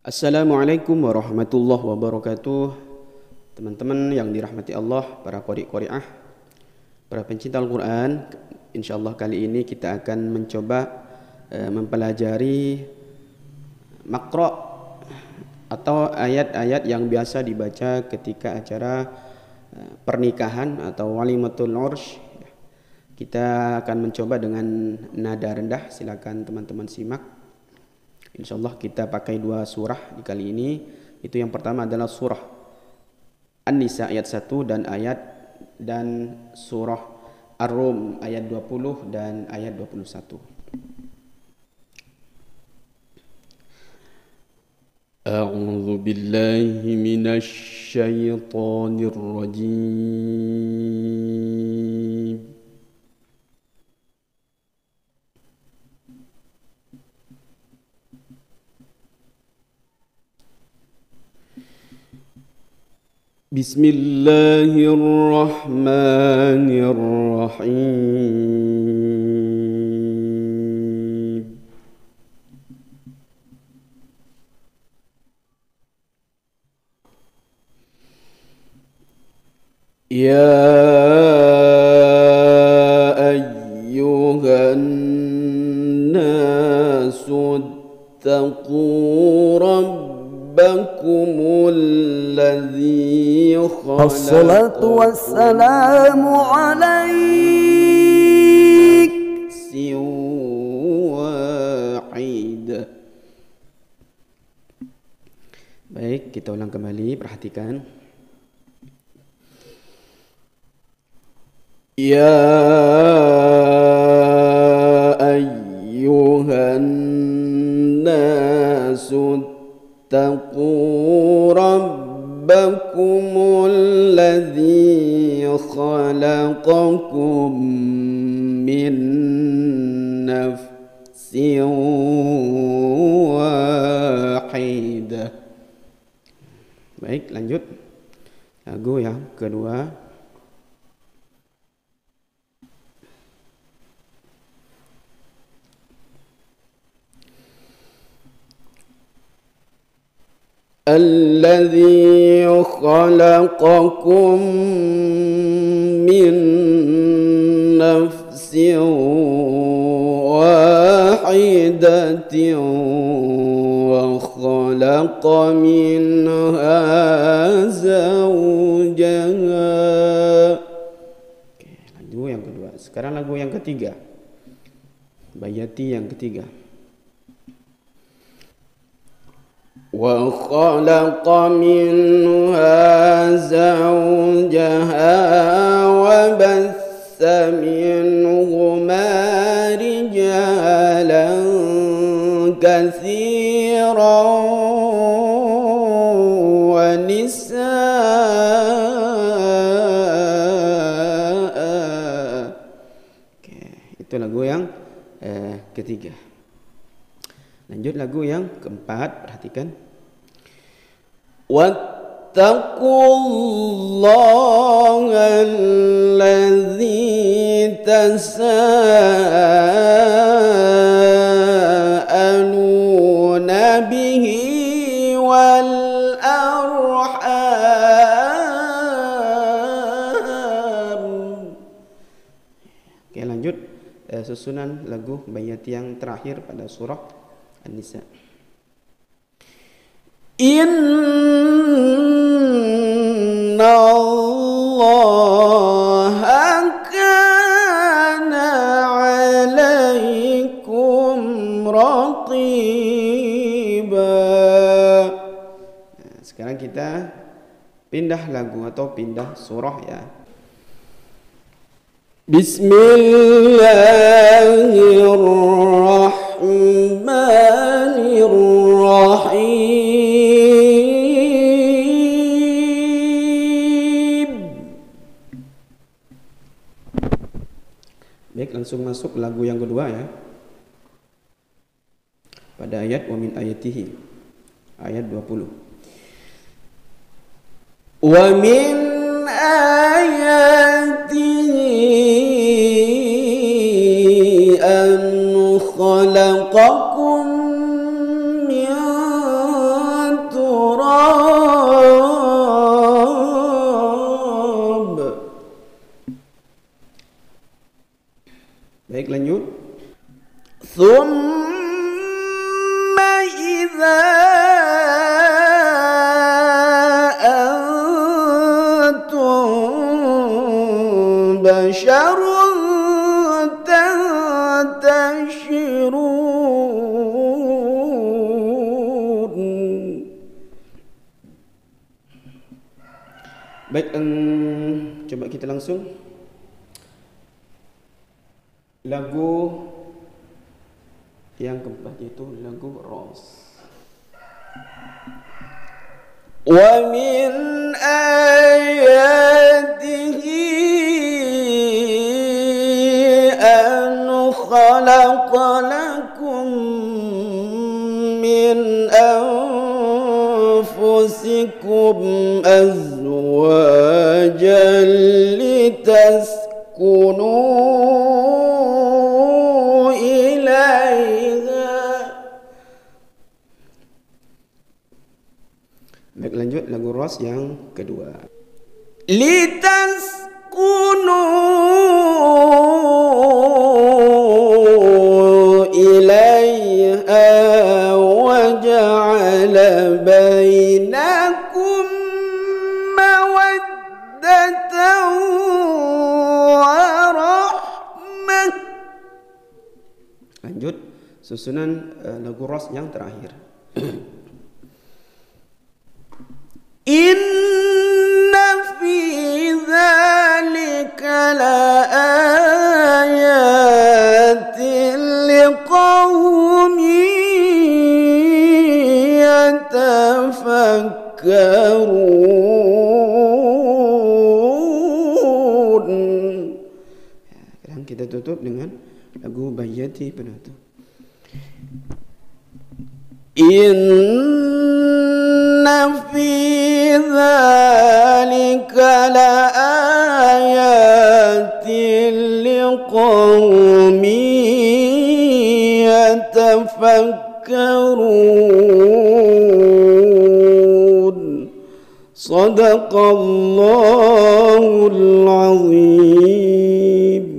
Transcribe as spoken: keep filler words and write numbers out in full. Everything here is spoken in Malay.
Assalamualaikum warahmatullahi wabarakatuh. Teman-teman yang dirahmati Allah, para qori qoriah, para pencinta Al-Quran, insyaallah kali ini kita akan mencoba uh, mempelajari makro atau ayat-ayat yang biasa dibaca ketika acara uh, pernikahan atau walimatul ursh. Kita akan mencoba dengan nada rendah. Silakan teman-teman simak. InsyaAllah kita pakai dua surah di kali ini. Itu yang pertama adalah surah An-Nisa ayat satu dan ayat dan surah Ar-Rum ayat dua puluh dan ayat dua puluh satu. A'udzu billahi minasy syaithanir rajim. Bismillahirrahmanirrahim. Ya ayyuhan nasu ittaqu rabbakumul ladzi Assalatu wassalamu alaik siwahid. Baik, kita ulang kembali, perhatikan. Ya ayyuhan nasu ittaqu rabbakumul ladzi khalaqakum min nafsin wahidah. Baik, lanjut. Lagu yang kedua. Alladzi khalaqakum min nafsin wahidatin wa khalaqa minha zawjaha. Oke, lagu yang kedua. Sekarang lagu yang ketiga. Bayati yang ketiga. Wa khalaqa minha zawjaha wa bassa minhuma rijalan katsiran wa nisaa. Oke, itu lagu yang eh, ketiga. Lanjut lagu yang keempat, perhatikan. Wattaqullaha alladzi tasaaluna bihi wal arham. Oke, lanjut eh, susunan lagu bayat yang terakhir pada surah An-Nisa. Inna Allaha kana alaikum raqiba. Nah, sekarang kita pindah lagu atau pindah surah ya. Bismillahirrahmanirrahim. Baik, langsung masuk lagu yang kedua ya. Pada ayat wa min ayatihi ayat dua puluh. Wa min ayatihi an khalaqakum min Baik, lanjut. Thumma idza antum basharun tantashirun. Baik, um, coba kita langsung lagu yang keempat, yaitu lagu Ros. Wa min ayatihi an khalaqa lakum min anfusikum azwajan litaskunu Baik, lanjut lagu Ros yang kedua. Litaskunu ilaiha wa ja'ala bainakum mawaddatan wa rahmah. Lanjut susunan uh, lagu Ros yang terakhir. Inna fi dzalika laayatin liqaumin yatafakkarun. Sekarang kita tutup dengan lagu Bayyati penutup. Inna fi dzalika laayatin liqaumin yatafakkarun. Shadaqallahul azim.